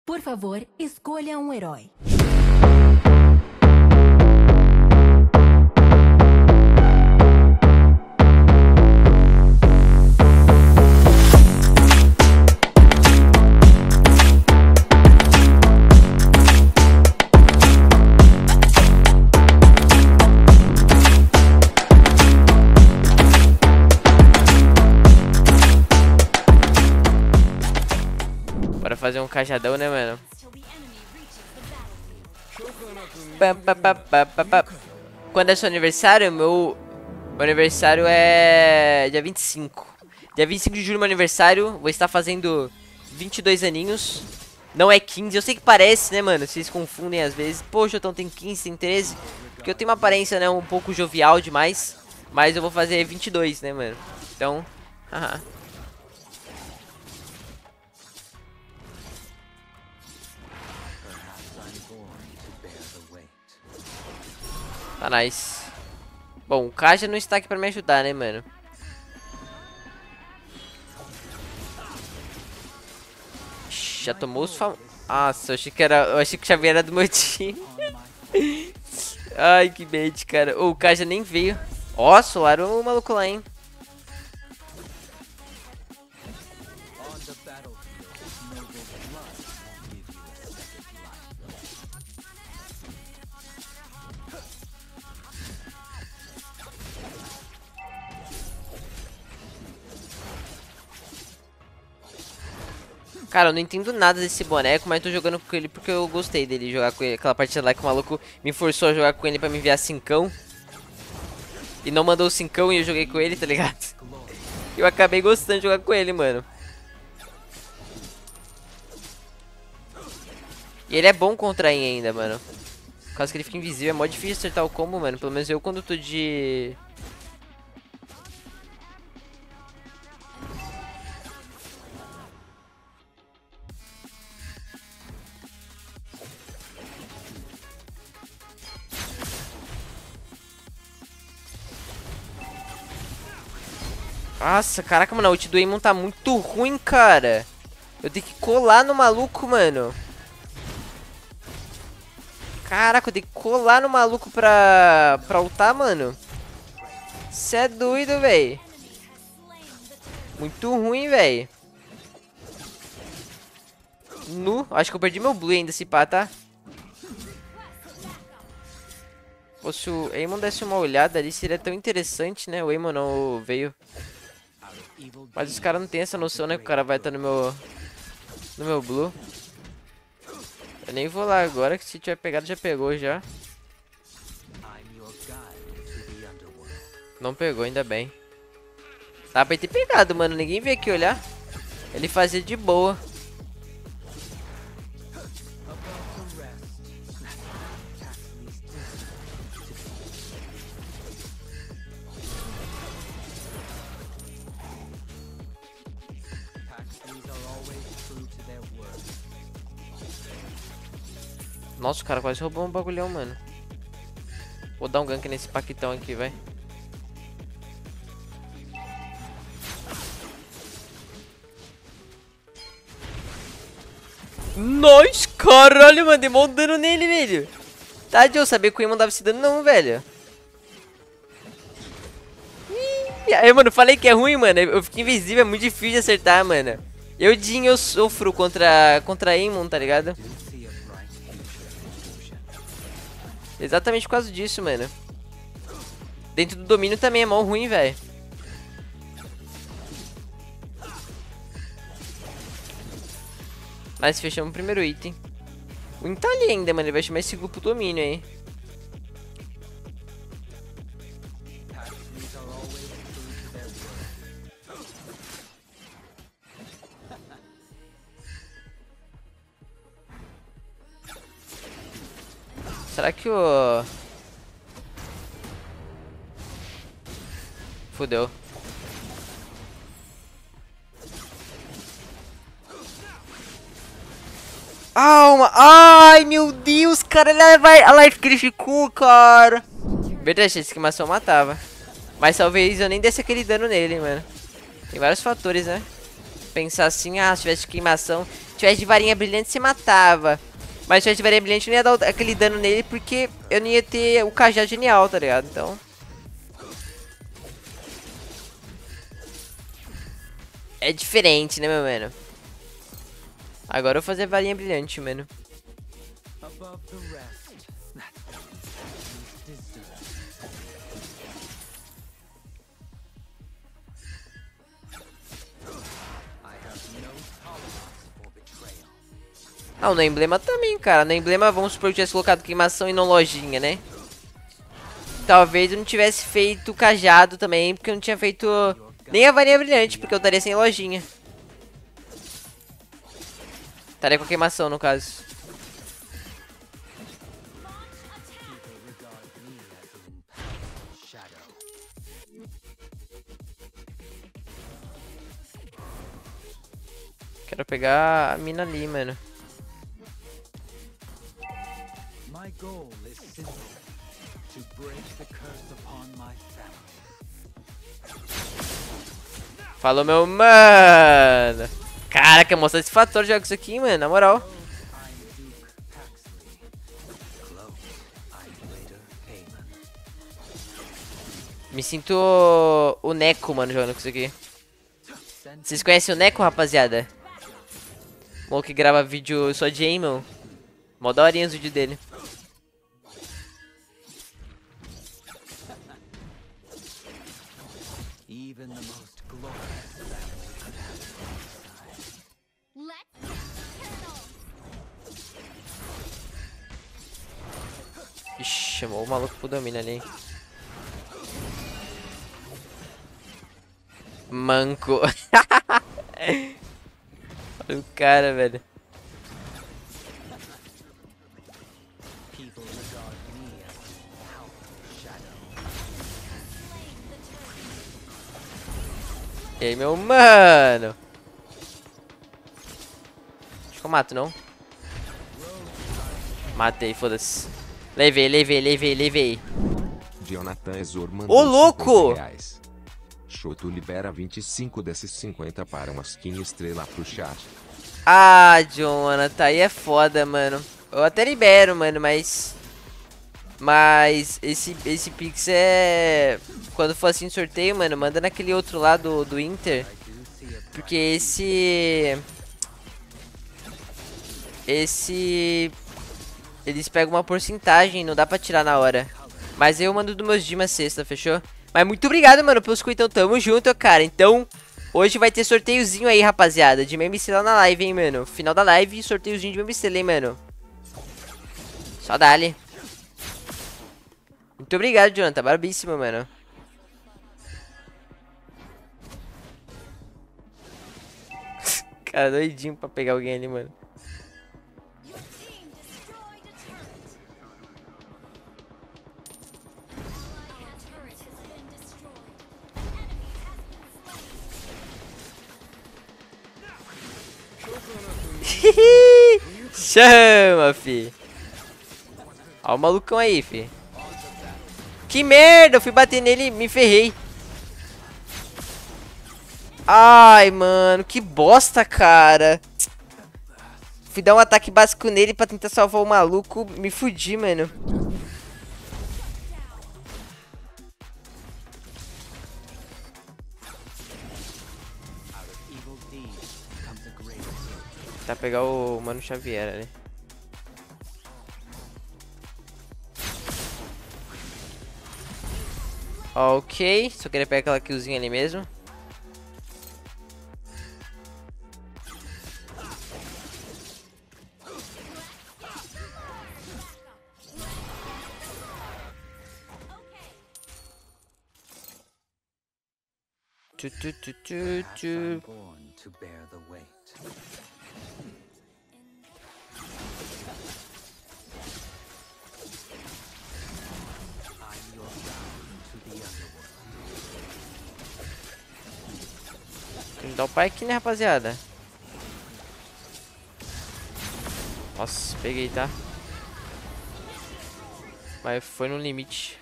Por favor, escolha um herói. Bora fazer um cajadão, né, mano? Quando é seu aniversário? Meu aniversário é dia 25. Dia 25 de julho é meu aniversário. Vou estar fazendo 22 aninhos. Não é 15. Eu sei que parece, né, mano? Vocês confundem às vezes. Poxa, então tem 15, tem 13. Porque eu tenho uma aparência, né, um pouco jovial demais. Mas eu vou fazer 22, né, mano? Então, haha. Tá nice. Bom, o Kaja não está aqui pra me ajudar, né, mano? Já tomou os fam... Nossa, eu achei que era... Eu achei que o Xavier era do meu time. Ai, que bait, cara. O Kaja nem veio. Ó, solaram o maluco lá, hein? Cara, eu não entendo nada desse boneco, mas tô jogando com ele porque eu gostei dele jogar com ele. Aquela partida lá que o maluco me forçou a jogar com ele pra me enviar cincão. E não mandou o cincão e eu joguei com ele, tá ligado? Eu acabei gostando de jogar com ele, mano. E ele é bom contra ele ainda, mano. Por causa que ele fica invisível, é mó difícil acertar o combo, mano. Pelo menos eu quando tô de... Nossa, caraca, mano, a ult do Aemon tá muito ruim, cara. Eu tenho que colar no maluco, mano. Caraca, eu tenho que colar no maluco pra ultar, mano. Cê é doido, velho. Muito ruim, velho. Acho que eu perdi meu blue ainda, se pá, tá? Pô, se o Aemon desse uma olhada ali, seria tão interessante, né? O Aemon não veio. Mas os caras não tem essa noção, né? Que o cara vai estar no meu blue. Eu nem vou lá agora, que se tiver pegado, já pegou já. Não pegou, ainda bem. Dá pra ter pegado, mano. Ninguém veio aqui olhar. Ele fazia de boa. Nossa, o cara quase roubou um bagulhão, mano. Vou dar um gank nesse paquitão aqui, vai. Nossa, caralho, mano. Dei mó dano nele, velho. Tá de eu saber que o Aemon dava esse dano não, velho. Aí, mano, falei que é ruim, mano. Eu fiquei invisível, é muito difícil de acertar, mano. Eu sofro contra Aemon, tá ligado? Exatamente por causa disso, mano. Dentro do domínio também é mó ruim, velho. Mas fechamos o primeiro item. O item tá ali ainda, mano. Ele vai chamar esse grupo domínio aí. Será que o... Fudeu. Alma! Ai, meu Deus, cara, ele vai... A life que ele ficou, cara. Verdade, essa queimação matava. Mas talvez eu nem desse aquele dano nele, mano. Tem vários fatores, né? Pensar assim, ah, se tivesse queimação... tivesse de varinha brilhante, você matava. Mas se tivesse de varinha brilhante, não ia dar aquele dano nele, porque eu não ia ter o cajado genial, tá ligado? Então... é diferente, né, meu mano? Agora eu vou fazer varinha brilhante, mano. Ah, no emblema também, cara. No emblema, vamos supor que eu tivesse colocado queimação e não lojinha, né? Talvez eu não tivesse feito cajado também, porque eu não tinha feito nem a varinha brilhante, porque eu estaria sem lojinha. Estaria com a queimação, no caso. Quero pegar a mina ali, mano. Falou, meu mano. Caraca, é mó satisfatório jogar isso aqui, mano, na moral. Me sinto o Neco, mano, jogando com isso aqui. Vocês conhecem o Neco, rapaziada? O que grava vídeo só de aim, mano. Mó daorinha os vídeos dele. Ixi, chamou o maluco pro domínio ali. Manco. Olha o cara, velho. E aí, meu mano? Acho que eu mato, não? Matei, foda-se. Levei. Jonathan Ezor mandou Ô, louco! R$50. Choto libera 25 desses 50 para uma skin estrela pro chat. Ah, Jonathan, aí é foda, mano. Eu até libero, mano, mas esse Pix é... quando for assim sorteio, mano, manda naquele outro lá do Inter. Porque eles pegam uma porcentagem, não dá pra tirar na hora. Mas eu mando dos meus Dimas sexta, fechou? Mas muito obrigado, mano, pelos então tamo junto, cara. Então, hoje vai ter sorteiozinho aí, rapaziada, de meme estrela na live, hein, mano. Final da live, sorteiozinho de meme estrela, hein, mano. Só dá-lhe. Muito obrigado, Jonathan, brabíssimo, mano. Cara, doidinho pra pegar alguém ali, mano. Chama, fi. Ó o malucão aí, fi. Que merda, eu fui bater nele e me ferrei. Ai, mano, que bosta, cara. Fui dar um ataque básico nele pra tentar salvar o maluco, me fudi, mano. Tá pegar o Mano Xavier ali. Ok, só queria pegar aquela killzinha ali mesmo. Tem que dar o pai aqui, né, rapaziada? Nossa, peguei, tá? Mas foi no limite.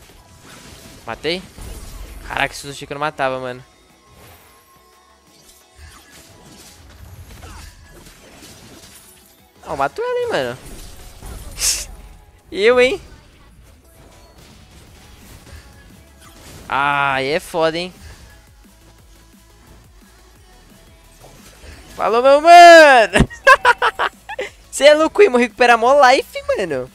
Matei? Caraca, esse sushi que eu não matava, mano. Ó, matou ela, hein, mano. Eu, hein. Ah, aí é foda, hein. Falou, meu mano. Você é louco, Imo. Recupera mó life, mano.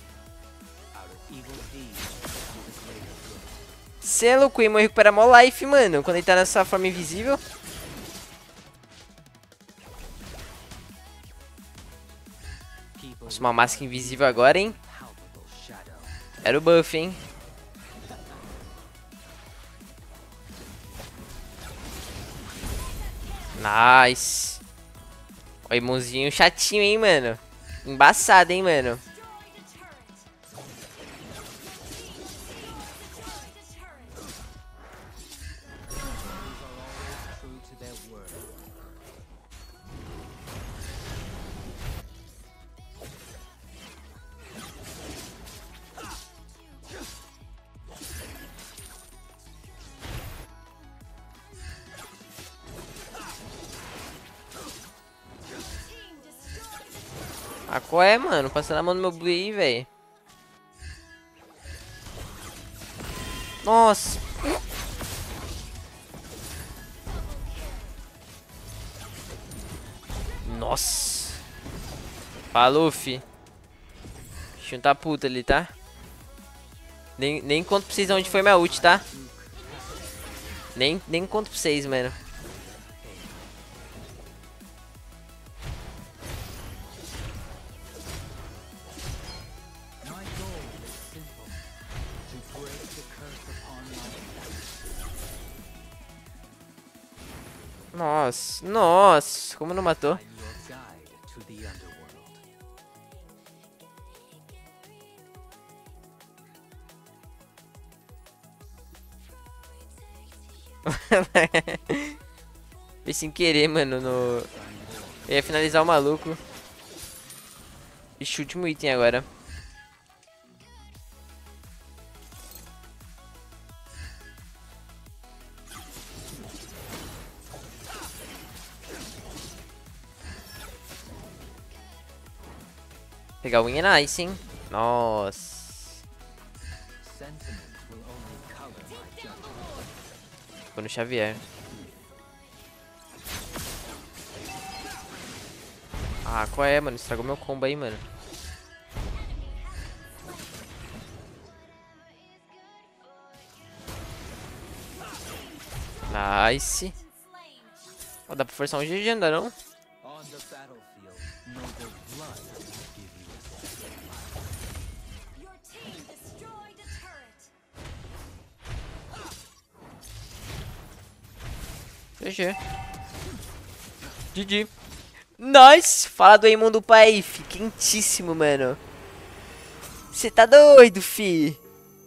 Você é louco, Imo. Recupera mó life, mano. Quando ele tá nessa forma invisível. Nossa, uma máscara invisível agora, hein. Era o buff, hein. Nice. O Imonzinho chatinho, hein, mano. Embaçado, hein, mano. Ah, qual é, mano? Passando a mão no meu Blue aí, velho. Nossa. Nossa. Falou, fi. Deixa eu tá puta ali, tá? Nem conto pra vocês onde foi minha ult, tá? Nem conto pra vocês, mano. Nossa, nossa, como não matou? Fiz sem querer, mano, no... Eu ia finalizar o maluco. Ixi, último item agora. Pegar o win é nice, hein? Nossa. Ficou no Xavier. Ah, qual é, mano? Estragou meu combo aí, mano. Nice. Oh, dá pra forçar um GG, ainda não? GG. GG. Nice. Fala do Raimundo Pai, fi. Quentíssimo, mano. Você tá doido, fi.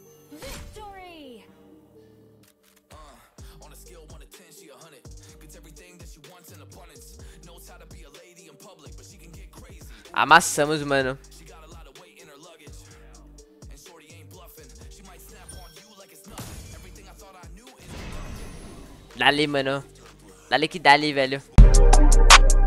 Amassamos, mano. Dale, mano. Dale que dale, velho.